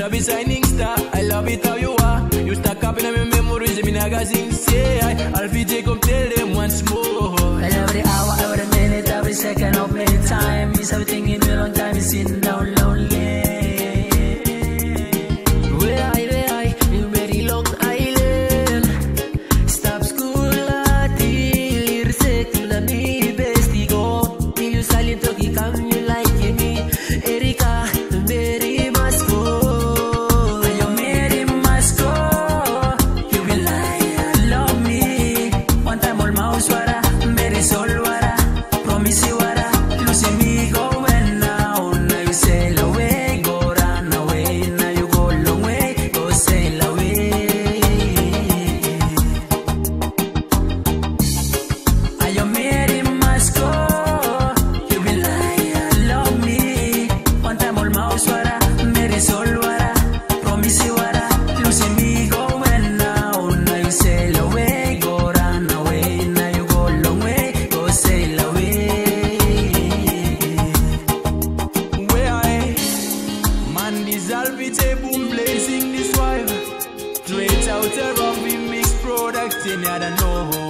a be shining star. I love it how you are. You stack up in my memories, in my magazine. Say I'll be take come tell them once more. Well, every hour, every minute, every second of my time is everything in a long time. Is sitting down lonely. Where I, you very long island. Stop school till you're sick to the knee. Bestie go till you silent talkie come you like me. Erika, Mary must go. You Mary must go. You will lie, love me. One time all mouse wara, Mary soul wara, promise you wara, lose me go when now. Now you sail away, go run away. Now you go long way, go sail away. You Mary must go. You will lie, love me. One time all mouse wara, Mary soul wara, promise you wara, lose me go when now. Now you sail away, go run away. Now you go long way, go sail away. Where I man dissolve it, a boom blazing this wife. Straight out a rough mixed product in I don't know.